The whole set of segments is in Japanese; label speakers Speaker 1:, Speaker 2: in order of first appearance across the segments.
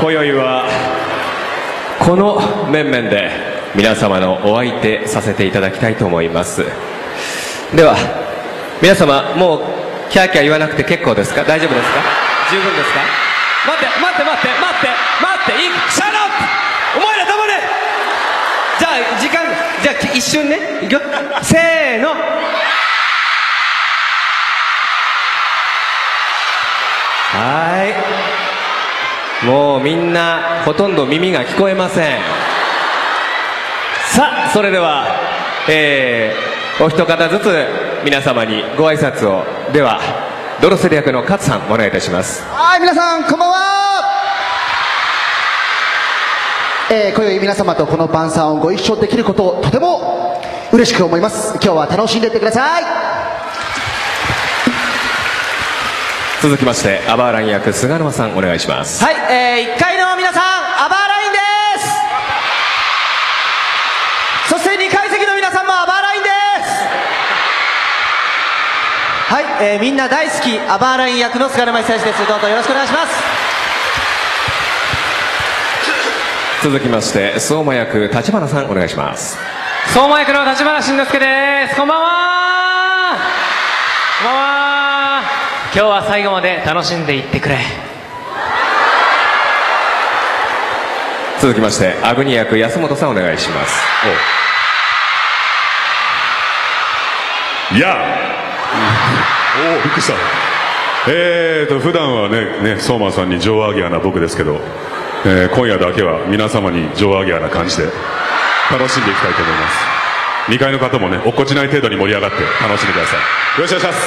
Speaker 1: 今宵はこの面々で皆様のお相手させていただきたいと思います。では皆様、もうキャーキャー言わなくて結構ですか？大丈夫ですか？十分ですか？待っていいシャラップ、お前ら黙れ。じゃあ時間、じゃあ一瞬ね、いくよ、せーの。もうみんなほとんど耳が聞こえません。さあ、それでは、お一方ずつ皆様にご挨拶を。ではドロセル役の勝さん、お願いいたします。
Speaker 2: はい、皆さんこんばんは。今宵皆様とこの晩餐をご一緒できることをとても嬉しく思います。今日は楽しんでいってください。
Speaker 1: 続きましてアバーライン役菅沼さん、お願いします。
Speaker 3: はい、1階の皆さん、アバーラインです。そして2階席の皆さんもアバーラインです。はい、みんな大好きアバーライン役の菅沼久志です。どうぞよろしくお願いします。
Speaker 1: 続きまして相馬役立花さん、お願いします。
Speaker 4: 相馬役の立花慎之介です。こんばんは。こんばんは。今日は最後まで楽しんでいってくれ。
Speaker 1: 続きましてアグニ役安本さん、お願いします。
Speaker 5: いやおお、びっくりした。普段はね相馬さんに上アギアな僕ですけど、今夜だけは皆様に上アギアな感じで楽しんでいきたいと思います。2階の方もね、落っこちない程度に盛り上がって楽しんでください。よろしくお願いします。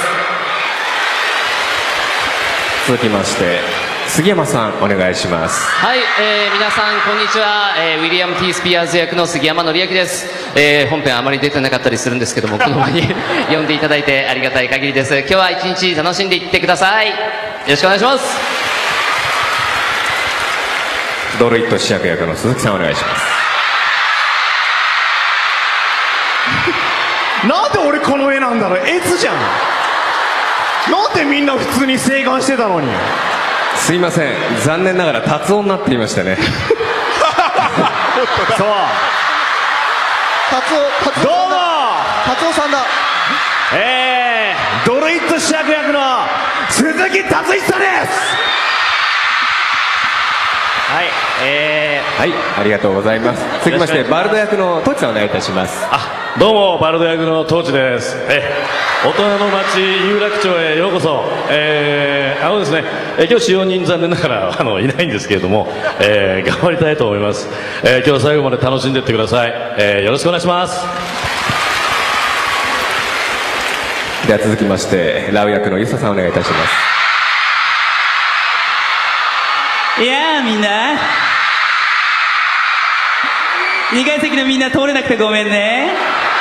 Speaker 1: 続きまして杉山さん、お願いします。
Speaker 6: はい、皆さんこんにちは、ウィリアム・T・スピアーズ役の杉山紀明です。本編あまり出てなかったりするんですけども、この場に呼んでいただいてありがたい限りです。今日は一日楽しんでいってください。よろしくお願いします。
Speaker 1: ドルイット主役役の鈴木さん、お願いします。
Speaker 7: なんで俺この絵なんだろう、エツじゃん。なんでみんな普通に生還してたのに。
Speaker 1: すいません、残念ながら達夫になっていましたね。
Speaker 7: そう
Speaker 2: 達夫
Speaker 7: どうも
Speaker 2: 達夫さんだ。
Speaker 7: ドルイット主役役の鈴木達久です。
Speaker 1: はい、ありがとうございます。続きましてバルド役のトチさん、お願いいたします。
Speaker 8: どうもバルド役のトーチです。大人の街有楽町へようこそ。ですね、今日使用人残念ながらいないんですけれども、頑張りたいと思います。今日は最後まで楽しんでいってください。よろしくお願いします。
Speaker 1: では続きましてラウ役のユサさん、お願いいたします。
Speaker 9: いやー、みんな2階席のみんな通れなくてごめんね。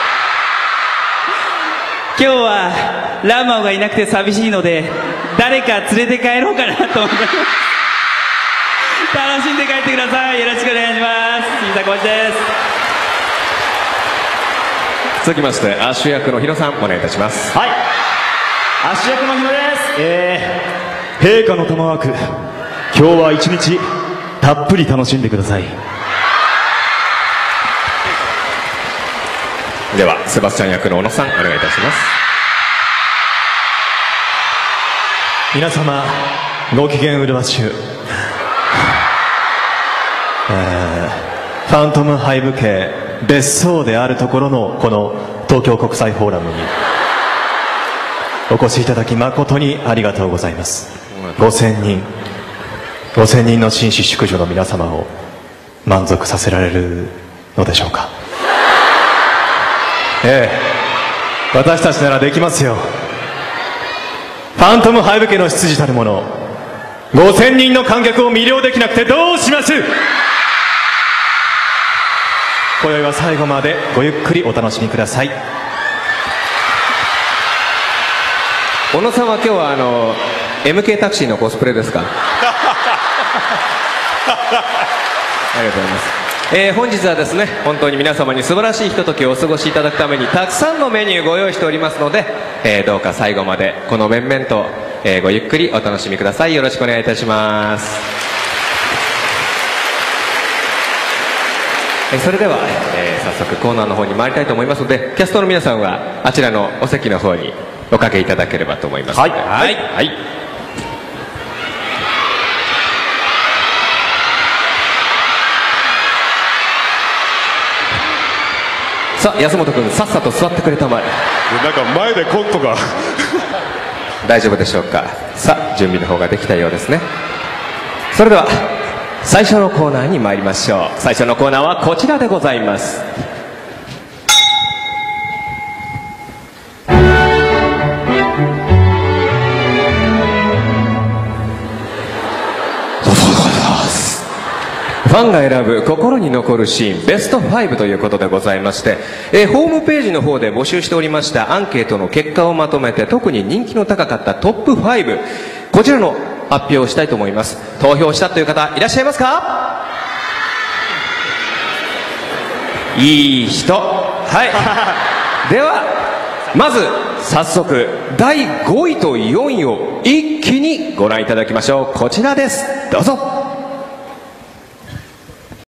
Speaker 9: 今日はラマオがいなくて寂しいので誰か連れて帰ろうかなと思って楽しんで帰ってください。よろしくお願いします。杉田浩一です。
Speaker 1: 続きましてアッシュ役のヒロさん、お願いいたします。
Speaker 7: はい、アッシュ役のヒロです。陛下の玉枠、今日は一日たっぷり楽しんでください。
Speaker 1: ではセバスチャン役の小野さん、お願いいたします。
Speaker 7: 皆様ご機嫌うるわしゅう、ファントムハイブ家別荘であるところのこの東京国際フォーラムにお越しいただき誠にありがとうございます。5000人の紳士淑女の皆様を満足させられるのでしょうか。私たちならできますよ。ファントムハイブ家の執事たる者、5000人の観客を魅了できなくてどうします。今宵は最後までごゆっくりお楽しみください。
Speaker 1: 小野さんは今日はMK タクシーのコスプレですか？ありがとうございます。本日はですね、本当に皆様に素晴らしいひとときをお過ごしいただくためにたくさんのメニューご用意しておりますので、どうか最後までこの面々と、ごゆっくりお楽しみください。よろしくお願いいたします。 それでは、早速コーナーの方に参りたいと思いますので、キャストの皆さんはあちらのお席の方におかけいただければと思います。はい、はい、はい。さあ、安本君、さっさと座ってくれたまえ。
Speaker 5: なんか前でコントが
Speaker 1: 大丈夫でしょうか。さあ、準備の方ができたようですね。それでは最初のコーナーに参りましょう。最初のコーナーはこちらでございます。ファンが選ぶ心に残るシーンベスト5ということでございまして、ホームページの方で募集しておりましたアンケートの結果をまとめて、特に人気の高かったトップ5、こちらの発表をしたいと思います。投票したという方いらっしゃいますか？いい人。はいではまず早速第5位と4位を一気にご覧いただきましょう。こちらです、どうぞ。